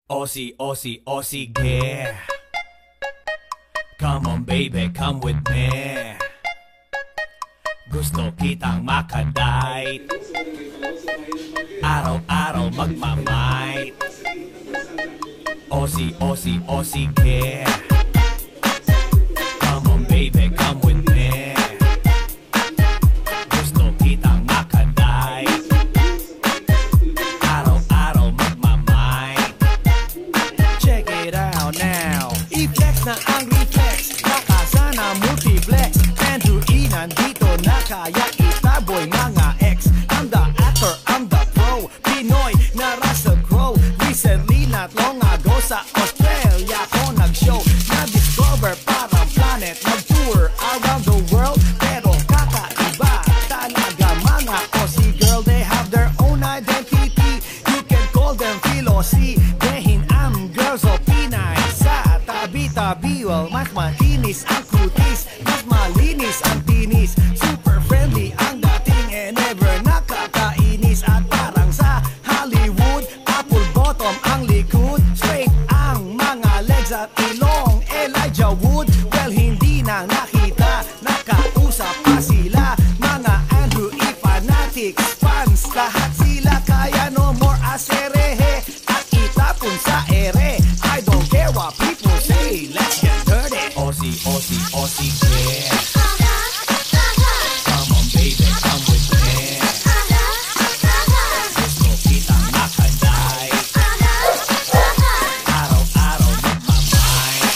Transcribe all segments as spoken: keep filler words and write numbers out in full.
Aussie, Aussie, Aussie, yeah. Come on baby, come with me. Gusto kitang makadite, araw-araw magmamight. Aussie, Aussie, Aussie, yeah. Come on baby, come with me. Gusto kitang makadite, araw-araw magmamight. Check it out now. I-flex na ang reflex, nakasa na multiplex. Andrew E nandito na kaya itaboy mga ex. I'm the actor, I'm the pro, Pinoy na Russell Crowe. Recently, not long ago sa Australia ko nag-show. Na-discover parang planet, nag-tour around the world. Pero kakaiba talaga mga Aussie girl. They have their own identity, you can call them Philosi. Dehin am girls o Pinay sa tabi-tabi. Well, mas malinis ang kutis, mas malinis ang tinis. Super friendly ang dating and never nakakainis. At parang sa Hollywood, apple bottom ang likod, straight ang mga legs at ilong Elijah Wood. Well, hindi na nakita, nakausap pa sila. Mga Andrew E fanatics, fans, lahat sila. Kaya no more aserehe at itapon sa ere. I don't care what people say, let's get dirty. Aussie, Aussie, Aussie, yeah. Come on baby, come with me. Gusto kitang makadite, araw-araw magmamight.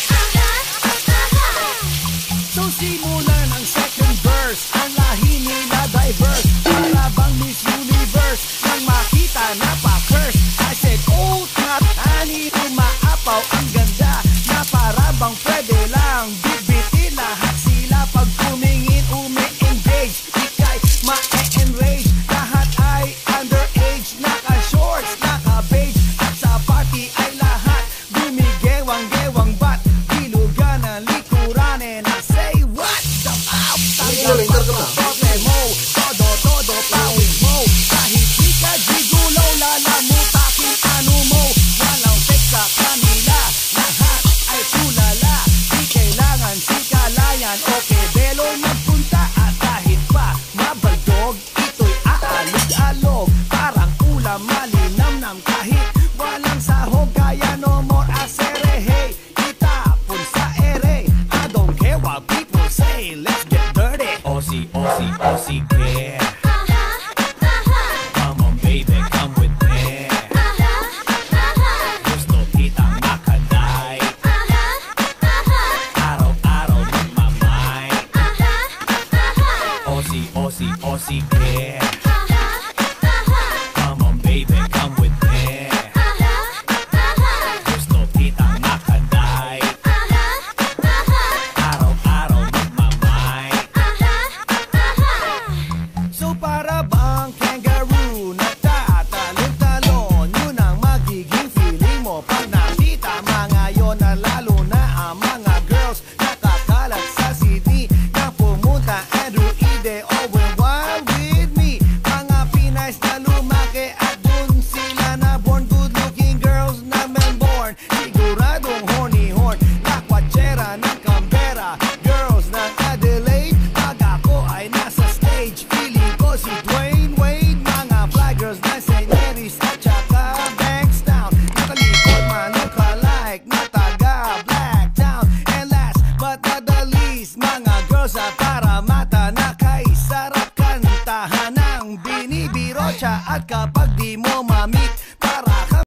So simulan ang second verse, ang lahi nila diverse. Para bang Miss Universe, nang makita na pa-curse. I said, oh snap, ani umaapaw ang ganda. Na para bang pwede lang bitbitin lahat sila. Pag tumingin, umi-engage, ikay ma-e-enrage. Lahat ay underage, naka-shorts, naka-beige. At sa party ay lahat gumigewang-gewang. Ba't bilugan ang likuran? And I say, what the fuck? Tanggap pa sa tote mo, todo-todo pawis mo. Kahit di ka gigulaw, lalamutakin ano mo. Walang fake sa kanila, lahat ay tulala. Di kailangan sikalayan, okay belo magpunta. At kahit pa mabaldog, ito'y aalog-alog. Parang ulam malinamnam kahit walang sahog. Kaya no more aserehe, itapon sa ere. I don't care what people say, let's get dirty. Aussie, Aussie, Aussie, yeah. Come on baby, come with me. Gusto kitang makadite, araw-araw magmamight. Aussie, Aussie, Aussie, yeah. Come on baby, come with me. Gusto kitang makadite, araw-araw magmamight. So para bang kangaroo, nagtatalon-talon. Yun ang magiging feeling mo pag nakita mga yon. Na lalo na ang mga girls nakakalat sa city na pumunta Andrew Ide over wild with me. Mga Pinays na lumaki at dun sila na born. Good looking girls na Melbourne, siguradong horny-horn. Lakwachera ng Canberra, girls ng Adelaide. Pag ako ay nasa stage, feeling ko si Dwayne Wade. Mga fly girls na Saint Mary's at saka Bankstown. Nakalikod man look-alike na taga Blacktown. And last but not the least, mga girls at para mata na kay sarap kantahan ng binibiro siya. At kapag di mo mami